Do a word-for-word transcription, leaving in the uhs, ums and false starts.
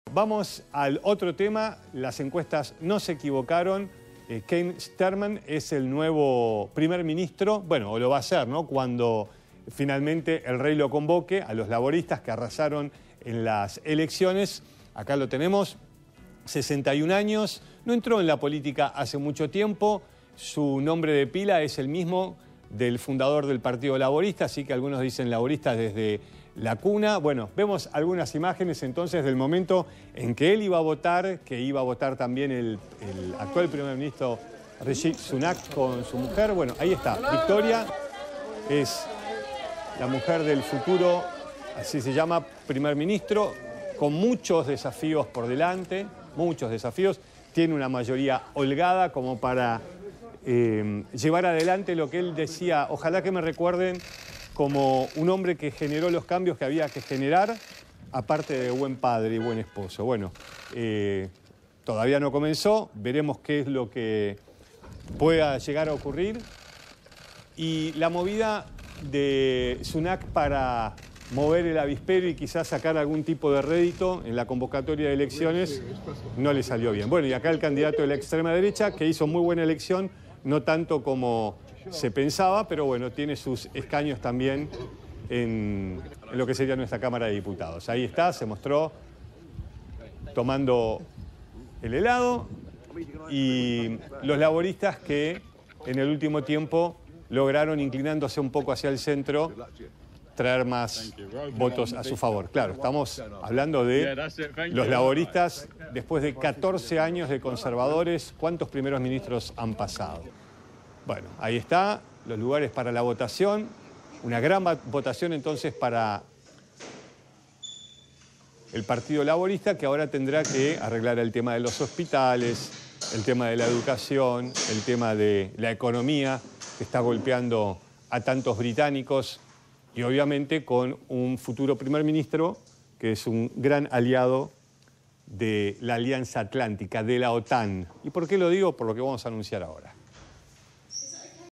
Vamos al otro tema. Las encuestas no se equivocaron. Eh, Keir Starmer es el nuevo primer ministro. Bueno, o lo va a ser, ¿no? Cuando finalmente el rey lo convoque a los laboristas que arrasaron en las elecciones. Acá lo tenemos, sesenta y un años. No entró en la política hace mucho tiempo. Su nombre de pila es el mismo del fundador del Partido Laborista, así que algunos dicen laborista desde la cuna. Bueno, vemos algunas imágenes entonces del momento en que él iba a votar, que iba a votar también el, el actual primer ministro Rishi Sunak con su mujer. Bueno, ahí está, Victoria es la mujer del futuro, así se llama, primer ministro, con muchos desafíos por delante, muchos desafíos. Tiene una mayoría holgada como para eh, llevar adelante lo que él decía. Ojalá que me recuerden como un hombre que generó los cambios que había que generar, aparte de buen padre y buen esposo. Bueno, eh, todavía no comenzó, veremos qué es lo que pueda llegar a ocurrir. Y la movida de Sunak para mover el avispero y quizás sacar algún tipo de rédito en la convocatoria de elecciones no le salió bien. Bueno, y acá el candidato de la extrema derecha, que hizo muy buena elección, no tanto como se pensaba, pero bueno, tiene sus escaños también en, en lo que sería nuestra Cámara de Diputados. Ahí está, se mostró tomando el helado, y los laboristas que en el último tiempo lograron, inclinándose un poco hacia el centro, traer más votos a su favor. Claro, estamos hablando de los laboristas después de catorce años de conservadores. ¿Cuántos primeros ministros han pasado? Bueno, ahí está, los lugares para la votación. Una gran votación entonces para el Partido Laborista, que ahora tendrá que arreglar el tema de los hospitales, el tema de la educación, el tema de la economía, que está golpeando a tantos británicos, y obviamente con un futuro primer ministro que es un gran aliado de la Alianza Atlántica, de la OTAN. ¿Y por qué lo digo? Por lo que vamos a anunciar ahora.